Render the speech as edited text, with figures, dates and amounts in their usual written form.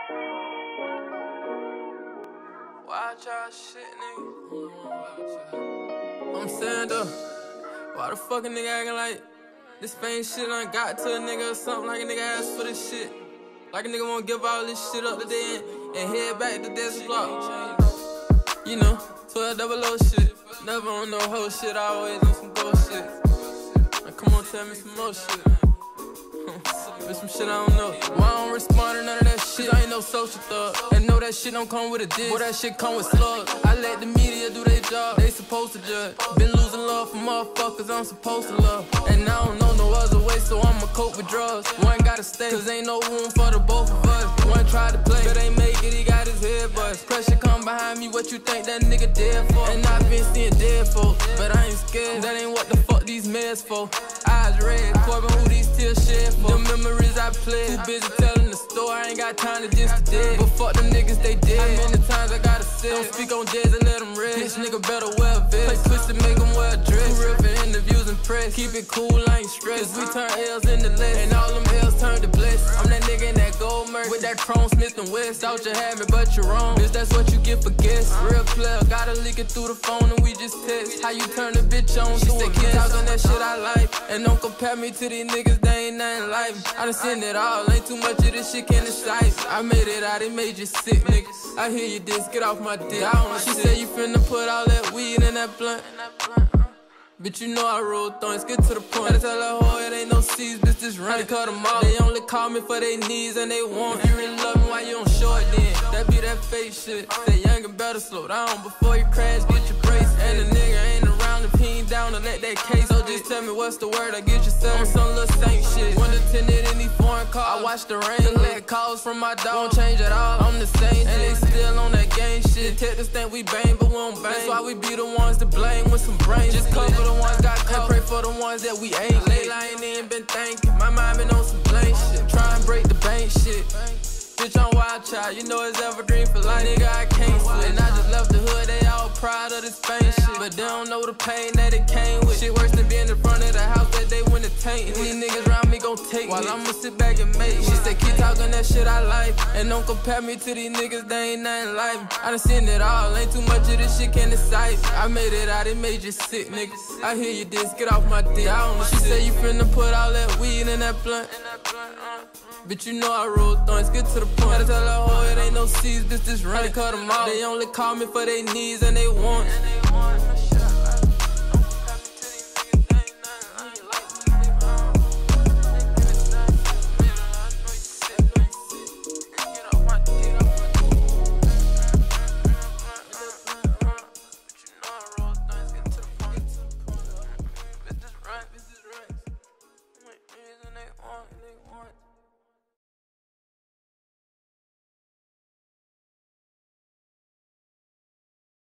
Wildchild shit, nigga. I'm saying though, why the fuck a nigga acting like this fame shit done got to a nigga or something? Like a nigga asked for this shit. Like a nigga wanna give all this shit up today and head back to Desi block. You know, 1200 shit. Never on no hoe shit, always on some bullshit. Now come on, tell me some more shit. There's some shit I don't know. Why I don't respond to none of that shit? I ain't no social thug. And know that shit don't come with a diss. Boy, that shit come with slugs. I let the media do their job. They supposed to judge. Been losing love for motherfuckers I'm supposed to love. And I don't know no other way, so I'ma cope with drugs. One gotta stay, cause ain't no room for the both of us. One tried to play, but ain't make it, he got his head bust. Pressure come behind me, what you think that nigga dead for? And I've been seeing dead folks, but I ain't scared. That ain't what the fuck these meds for. Eyes red, Corbin, who these tears shed for? The memories I played, too busy telling the story, I ain't got time to just to dead. But fuck them niggas, they dead. How many times I gotta say, don't speak on Desi, let them rest. This nigga better wear a vest. Play twisted, make them wear a dress. Too real for interviews and press. Keep it cool, I ain't stressed. Cause we turn L's into less, and all them L's turn to bless. I'm that nigga in that gold merch with that chrome Smith and West. Thought you had me, but you're wrong. Bitch, that's what you get for guess. Real player, gotta leak it through the phone and we just text. How you turn a bitch on? She said, keep talking that shit I like. And don't compare me to these niggas, they ain't nothing like me. I done seen it all, ain't too much of this shit can excite. I made it out, it made you sick, nigga. I hear you diss, get off my dick. She said you finna put all that weed in that blunt. Bitch, you know I roll thorns, get to the point. Gotta tell that hoe it ain't no C's, bitch, just run it, cut them off. They only call me for their needs and they want. If you really love me, why you don't show it then? That be that fake shit. Stay young and better slow down before you crash, get your brace. And the nigga ain't around if he ain't down to let that case. So just tell me what's the word, I get yourself on some little saint shit. One attended any foreign car, I watch the rain. Collect calls from my dog, won't change at all, I'm the same. And they still on that gang shit. Detectives think we bang, but we don't bang. That's why we be the ones to blame with some brains. Just cover the ones got caught, pray for the ones that we ain't. Lately I ain't even been thinking, my mind been on some plain shit. Try and break the bank shit. Bitch, I'm Wildchild, you know it's evergreen for life. Nigga, I can't switch. And I just left the hood, they all proud of this fame shit. But they don't know the pain that it came with. Shit worse than being in front of the house that they went to take. And these niggas around me gon' take while I'ma sit back and make. She said, keep talking that shit I like. And don't compare me to these niggas, they ain't nothing like me. I done seen it all, ain't too much of this shit can excite. I made it out, it made you sick, nigga. I hear you diss, get off my dick. I don't know. She said you finna put all that weed in that blunt. Bitch, you know I roll thorns, get to the point. Gotta tell that hoe it ain't no C's, bitch, just run it, cut them off. They only call me for their needs and they want.